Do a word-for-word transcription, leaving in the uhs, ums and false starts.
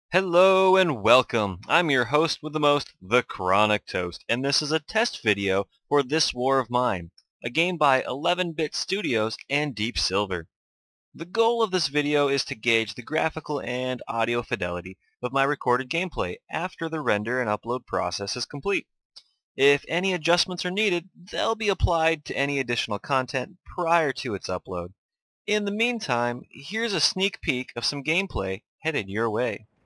Hello and welcome. I'm your host with the most, the Chronic Toast, and this is a test video for This War of Mine, a game by eleven bit Studios and Deep Silver. The goal of this video is to gauge the graphical and audio fidelity of my recorded gameplay after the render and upload process is complete. If any adjustments are needed, they'll be applied to any additional content prior to its upload. In the meantime, here's a sneak peek of some gameplay headed your way.